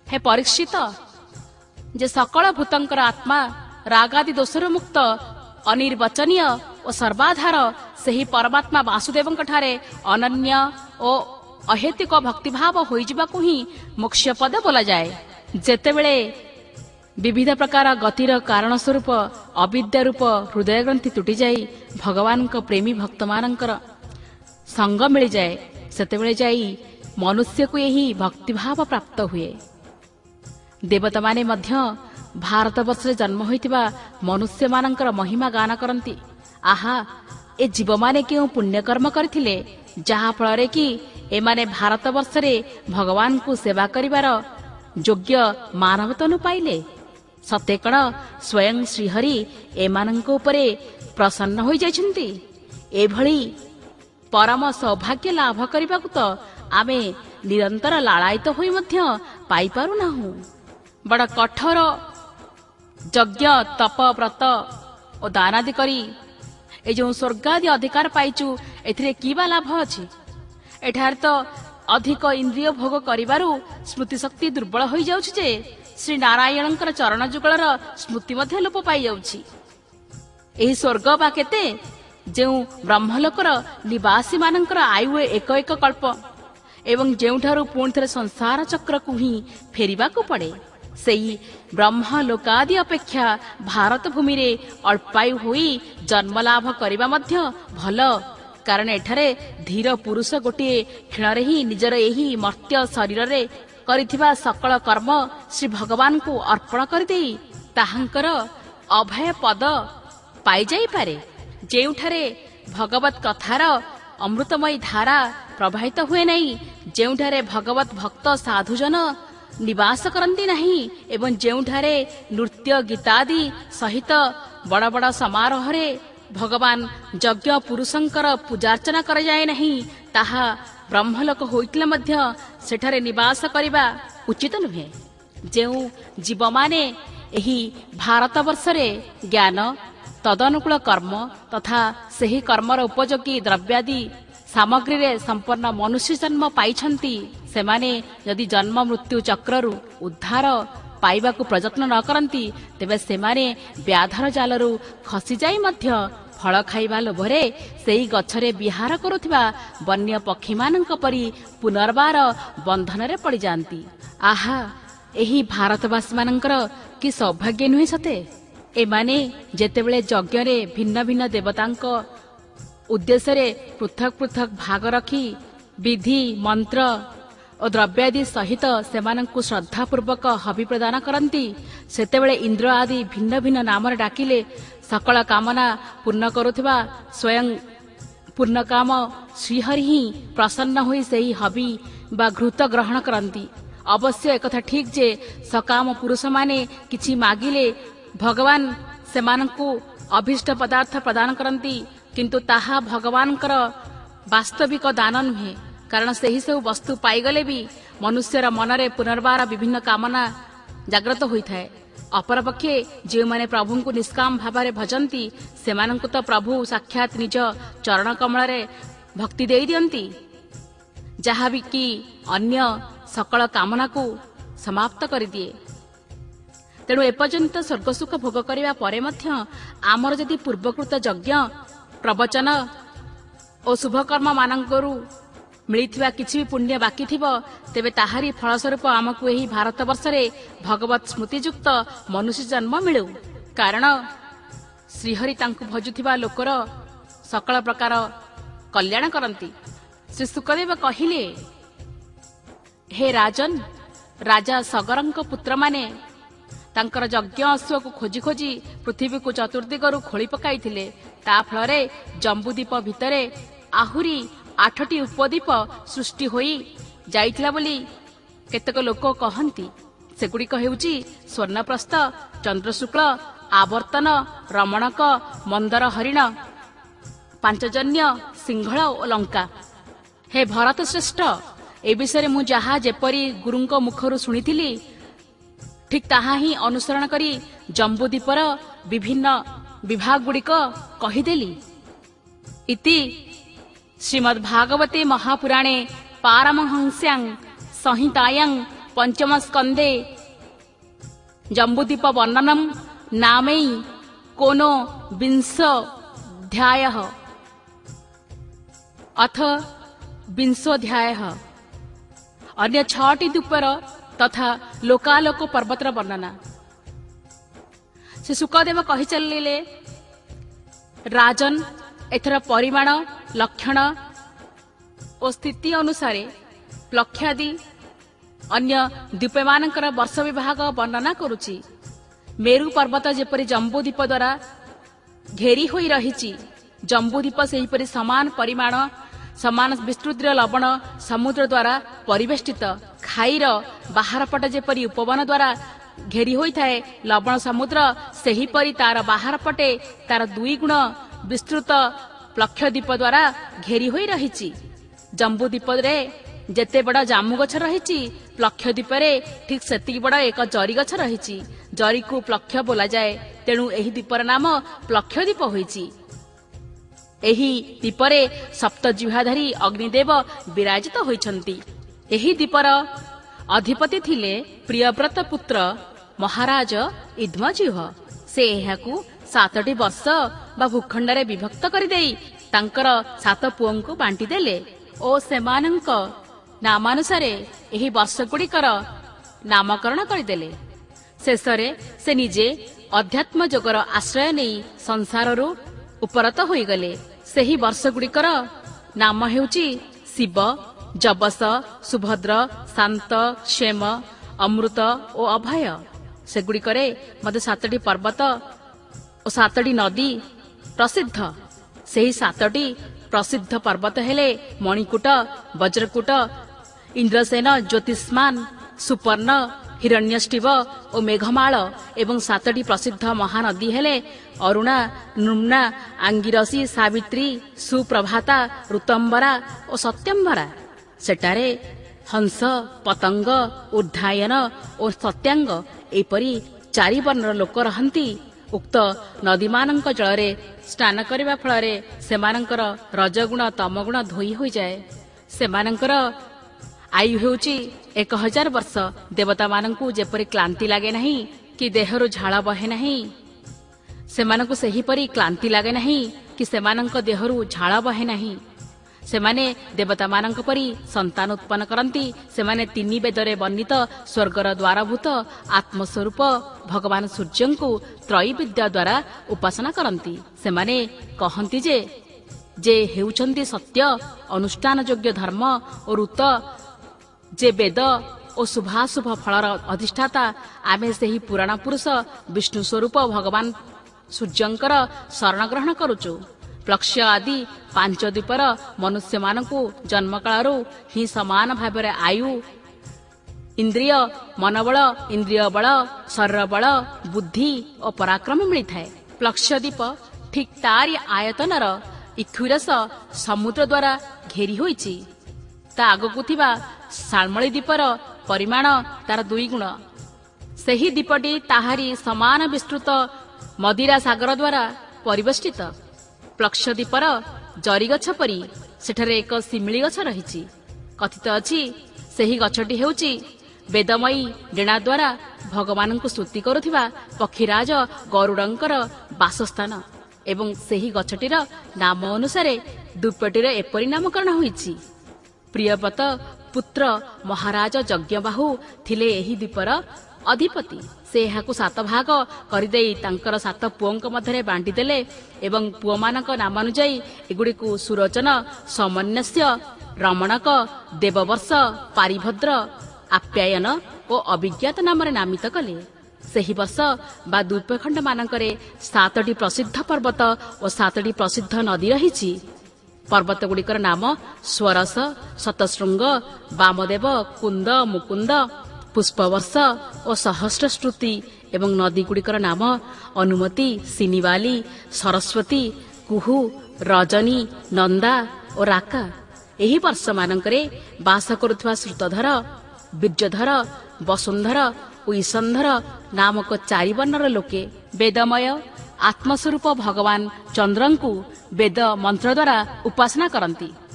हे परीक्षित जे सकल भूतंकर आत्मा रागादि दोषर मुक्त अनिर्वचनीय और सर्वाधार सही परमात्मा वासुदेवଙ୍କ ठारे अनन्य और अहेतुक भक्तिभाव होइजिबाकु ही मोक्ष पद बोला जाए। जेतेबेले विविध प्रकार गतिर कारण स्वरूप अविद्या रूप हृदय ग्रंथि तुटी जाई भगवान को प्रेमी भक्त मानकर संग मिल जाए सेतेबेले जाई मनुष्य को यही भक्तिभाव प्राप्त हुए। देवता माने मध्य भारत वर्ष जन्म होइतिबा मनुष्य मानकर महिमा गान करती। आहा ए जीव माने क्यों पुण्यकर्म करथिले जहा फल कि एमाने भारत वर्ष रे भगवान को सेवा करिवार योग्य मानव तनु पाइले। सत्य कण स्वयं श्रीहरि एमानंको उपरे प्रसन्न होई जाइछन्ति। एभली परम सौभाग्य लाभ करिबाकु तो आमे निरंतर लालायित होई मध्य पाई पारु नाहु। बड़ कठोर यज्ञ तप व्रत और दानादि करी ए जो स्वर्गादि अधिकार पाइचु एथिरे कीबा लाभ अछि। एठार तो अधिक इंद्रिय भोग करिबारु स्मृति शक्ति दुर्बल होई जाउछि जे श्री नारायणंकर चरण जुगलर स्मृति मध्य लोप पाई जाउछि। एही स्वर्ग बा केते जेउ ब्रह्मलोकर निवासी मानंकर आयु एक एक कल्प एवं जेउठारु पुणी थरे संसार चक्र को ही फेरिबा को पड़े सेई ब्रह्मलोकादि अपेक्षा भारत भूमि रे अल्पायु होई जन्म लाभ करिबा मध्य भल। कारण एठारे धीर पुरुष गोटे क्षण ही निजर एही मर्त्य शरीर रे करिथिबा सकल कर्म श्री भगवान को अर्पण कर देई ताहांकर अभय पद पाई जाई पारे। जेउठारे भगवत कथार अमृतमयी धारा प्रवाहित हुए नहीं, जेउठारे भगवत भक्त साधुजन निवास करती नहीं एवं जेउठारे नृत्य गीतादि सहित बड़ बड़ समारोह रे भगवान यज्ञ पुरुषंकर पूजार्चना कर जाए नहीं ताहा ब्रह्मलोक होइतिले मध्य सेठारे निवास करिबा उचित नुहे। जेउ जीव माने एही भारत वर्ष रे ज्ञान तदनुकूल कर्म तथा सही कर्मर उपयोगी द्रव्यादि सामग्री रे संपन्न मनुष्य जन्म पाइछंती सेमाने यदि जन्म मृत्यु चक्ररु उद्धार पाइबाकु प्रयत्न न करंती तेबे सेमाने व्याधर जालरु खसी जाई मध्य फल खाइबा लोभरे सेई गछरे विहार करुथिबा वन्य पक्षी मानंक परि पुनर्बार बंधन रे पड़ी जांती। आहा एही भारतवासी मानंकर कि सौभाग्य नुहे सते। एमाने जेतेबेले यज्ञ रे भिन्न भिन्न देवतांक उद्देश्य रे पृथक पृथक भाग रखी विधि मंत्र और द्रव्यादि सहित सेमानंकु श्रद्धा पूर्वक हवि प्रदान करती सेतेबेले इंद्र आदि भिन्न भिन्न नाम डाकिले सकल कामना पूर्ण करुथिबा स्वयं पूर्ण काम श्रीहरि ही प्रसन्न होई सेही हवि बा घृत ग्रहण करती। अवश्य एकथा ठीक जे सकाम पुरुष माने किछि मागिले भगवान सेमानंकु अभिष्ट पदार्थ प्रदान करती किंतु ताहा भगवानकर वास्तविक दान नुहे। कारण सही सब वस्तु पाईगले भी मनुष्यर मनरे पुनर्बार विभिन्न कामना जागृत होइथाए। अपरपक्षे जो माने प्रभु को निष्काम भाव भजंती सेमानंकु तो प्रभु साक्षात निज चरण कमल रे भक्ति देई दियंती जहा भी कि अन्य सकल कामना को समाप्त कर दिए। तेणु एपर्यंत स्वर्ग सुख भोग करने परे मध्य आमर जदि पूर्वकृत यज्ञ प्रवचन और शुभकर्म मानकरू मिलिथिबा किछि भी पुण्य बाकी थिबो तेबे ताहारी फलस्वरूप आमको एही भारत वर्ष रे भगवत स्मृतियुक्त मनुष्य जन्म मिलु। कारण श्रीहरि तांकु भजुथिबा लोकर सकल प्रकार कल्याण करंती। श्री सुखदेव कहिले, हे राजन, राजा सगरंक पुत्र माने तांकर यज्ञ अश्व को खोजी खोजी पृथ्वी को चतुर्दिगरु खोली पकाइथिले। ता फलरे जम्बूदीप भितरे आहुरी 8टी उपद्वीप सृष्टि होई जाइथिला बोली केतक लोक कहंती। सेगुड़िक हेउची स्वर्णप्रस्थ, चंद्रशुक्ल, आवर्तन, रमणक, मंदर हरिण, पांचजन्य, सिंहल और लंका। हे भरत श्रेष्ठ, ए विषय मु जहा जेपरी गुरुंक मुखरु सुनिथिली ठीक ताहा ही अनुसरण करी जम्बूदीपर विभिन्न विभाग गुड़िक कहीदेली। इति श्रीमद्भागवते महापुराणे पारमहंस्यां संहितायां पंचम स्कंदे जम्बूदीप वर्णनम नामै कोनो विंशोऽध्यायः अथ विंशोऽध्यायः अन्य 6टी द्वीपर तथा लोकालोक पर्वतर वर्णना। से सुखदेव कहि चलिले राजन एथर परिमाण लक्षण और स्थिति अनुसार लक्षादि अन्य द्वीपमानकर वर्ष विभाग वर्णना करुछि। मेरु पर्वत जेपरि जम्बूदीप द्वारा घेरी होई रहिछि, जम्बूदीप सेहिपरि समान परिमाण समान विस्तृत लवण समुद्र द्वारा परिवेष्टित। खाईर बाहर पट जेपरि उपवन द्वारा घेरी होई थाए, लवण समुद्र सेहिपरि तार बाहर पटे तार 2 गुण विस्तृत लक्षद्वीप द्वारा घेरी होई रहिछि। जम्बूदीप रे जेते बड़ जामु गछ रहिछि, लक्षद्वीप रे ठीक सेतिकी बड़ एक जरी गछ रहिछि। जरी को प्लक्ष बोला जाए, तेणु एही द्वीपर नाम प्लक्षद्वीप होइछि। एही द्वीपरे सप्तजिह्वाधारी अग्निदेव विराजित होइछन्ति। एही द्वीपर अधिपति थिले प्रियव्रत पुत्र महाराज इद्मजिह्व। से एहाकू 7टी वर्ष बा भूखंड रे विभक्त करिदेई तांकर 7 पुओंकु बांटी देले ओ सेमानंक नामानुसारे एही वर्ष गुड़िकर नामकरण करदेले। शेषरे से निजे अध्यात्म जोगर आश्रय नहीं संसाररू उपरत होईगले। सेही वर्ष गुड़िकर नाम हेउची शिव, जबस, सुभद्र, शांत, क्षेम, अमृत और अभय। सेगुड़िकरे मध्य 7टी पर्वत और 7टी नदी प्रसिद्ध। सेही 7टी प्रसिद्ध पर्वत हेले मणिकूट, वज्रकूट, इंद्रसेन, ज्योतिष्मान, सुपर्ण, हिरण्यष्टिव और मेघमाल। एवं 7टी प्रसिद्ध महानदी हेले अरुणा, नृम्ना, आंगिरसी, सावित्री, सुप्रभाता, ऋतंबरा और सत्यंबरा। सेटारे हंस, पतंग, उद्धायन और सत्यांग एपरी 4 वर्णर लोक रहंती। उक्त नदीमानंक जलरे स्नान करिबा फଳରେ सेमानंकर रजगुण तमगुण धोई होई जाए। सेमानंकर आयु हेउची 1000 वर्ष। देवता मानंकु जेपरि क्लांति लागे नहीं कि देहरु झाळ बहे नहीं, सेमानंकु सेहिपरि क्लांति लागे नहीं कि सेमानंक देहरु झाळ बहे नहीं। सेमाने देवता मानंक परि संतान उत्पन्न करंती। सेमाने 3 वेदरे वर्णित स्वर्गर द्वारभूत आत्मस्वरूप भगवान सूर्यंकु त्रयी विद्या द्वारा उपासना करंती। सेमाने कहंती जे हेउछंती सत्य अनुष्ठान योग्य धर्म और ऋत जे वेद और शुभाशुभ फलर अधिष्ठाता। आमे सेही पुराण पुरुष विष्णु स्वरूप भगवान सूर्यंकर शरण ग्रहण करुचु। प्लक्ष आदि 5 द्वीपर मनुष्य मानकु जन्मकालरू ही समान भावरे आयु, इंद्रिय, मनबल, इंद्रिय बल, शरीर बल, बुद्धि और पराक्रम मिलता है। प्लक्षद्वीप ठीक तारी आयतनर इक्षुरस समुद्र द्वारा घेरी होइछि। ता आगकु थिबा शाल्मली द्वीपर परिमाण तार 2 गुण। सेही द्वीपटी ताहारी समान विस्तृत मदिरा सागर द्वारा परिवेष्टित। प्लक्षद्वीपर जरी गछ परी सेठरे एक सिमिली गछ रहिछि। कथित अछि सेही गछटी हेउछि वेदमयी डेणा द्वारा भगवानଙ୍କୁ स्तुति करुथिबा पक्षीराज गरुडंकर बासस्थान। एवं सेही गछटीर नाम अनुसारे द्वीपटीर एपरि नामकरण होइछि। प्रियव्रत पुत्र महाराज यज्ञबाहु थिले एही द्वीपर अधिपति। से एहाकु 7 भाग करिदेई तांकर 7 पुओंक मध्यरे बांटी देले। एवं पुओमानक नामानुଯାୟୀ एगुड़िकु सुरोचन, समन्यस्य, रमणक, देववर्ष, पारिभद्र, आप्यायन और अभिज्ञात नाम नामित कले। सेही वर्ष बा द्वीपखंड मानकरे 7टी प्रसिद्ध पर्वत और 7टी प्रसिद्ध नदी रहिछि। पर्वत गुड़िकर नाम स्वरस, शतशृंग, वामदेव, कुंद, मुकुंद, पुष्पवर्ष और सहस्र श्रुति। एवं नदी गुड़िकर नाम अनुमति, सिनिवाली, सरस्वती, कुहू, रजनी, नंदा और राका। एही वर्ष मानकरे बास करुथुवा श्रुतधर, बीर्यधर, वसुंधर और ईशंधर नामक 4 वर्णर लोके वेदमय आत्मस्वरूप भगवान चंद्रंकु वेद मंत्र द्वारा उपासना करंती।